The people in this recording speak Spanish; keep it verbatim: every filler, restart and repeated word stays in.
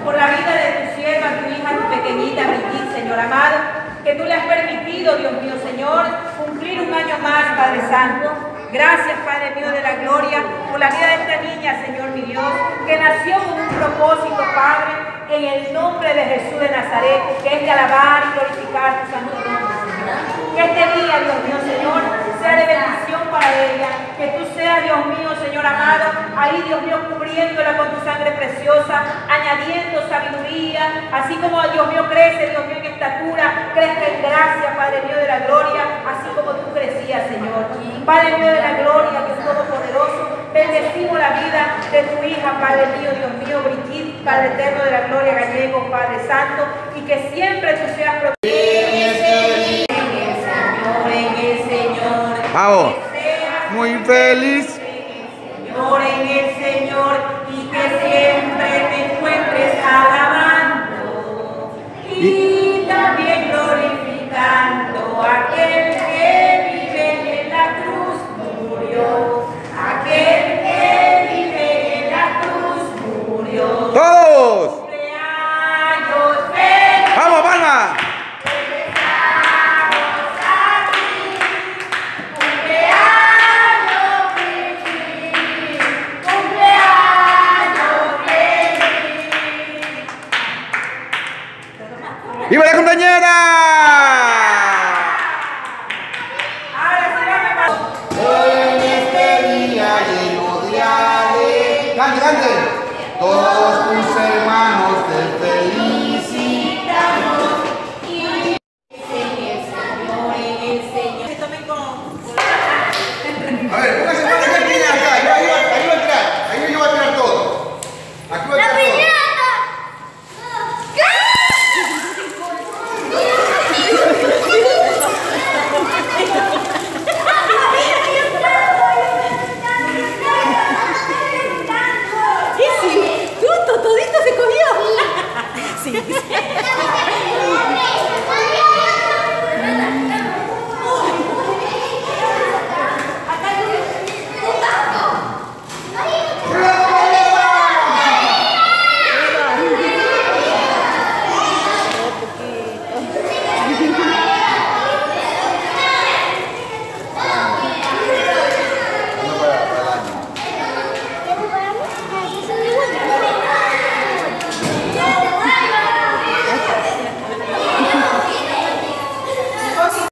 por la vida de tu sierva, tu hija, tu pequeñita Brigitte, Señor amado, que tú le has permitido, Dios mío, Señor, cumplir un año más, Padre Santo. Gracias, Padre mío de la gloria, por la vida de esta niña, Señor mi Dios, que nació con un propósito, Padre, en el nombre de Jesús de Nazaret, que es de alabar y glorificar tu santo nombre, Señor. Que este día, Dios mío, Señor, sea de bendición para ella, que tú seas, Dios mío, Señor amado, ahí, Dios mío, cubriéndola con tu sangre preciosa, añadiendo sabiduría, así como, Dios mío, crece, Dios mío, en estatura, crezca en gracia, Padre mío de la gloria, así como tú crecías, Señor. Padre mío de la gloria, Dios Todopoderoso, bendecimos la vida de tu hija, Padre mío, Dios mío, Brigitte, Padre eterno de la gloria, Gallego, Padre Santo, y que siempre tú seas protegido. Vamos, muy feliz. Señor, en el Señor, y que siempre te encuentres alabando y también glorificando a aquel que vive en la cruz murió, aquel que vive en la cruz murió. Todos. Cumpleaños feliz. Vamos, Palma. ¡Viva la compañera!